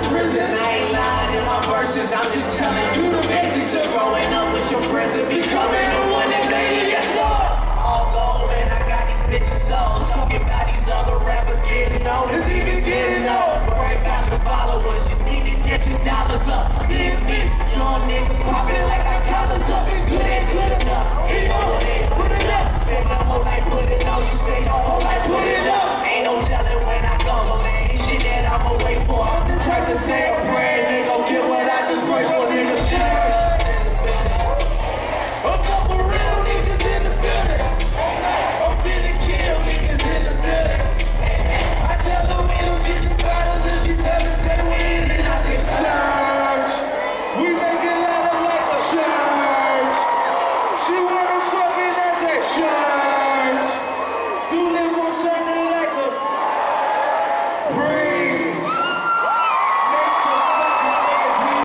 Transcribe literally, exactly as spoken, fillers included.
prison. I ain't lying in my verses, I'm just telling you the basics of growing up with your friends and becoming the one that made it. Yes, Lord. All gold, man, I got these bitches sold. Talking about these other rappers getting old. It's even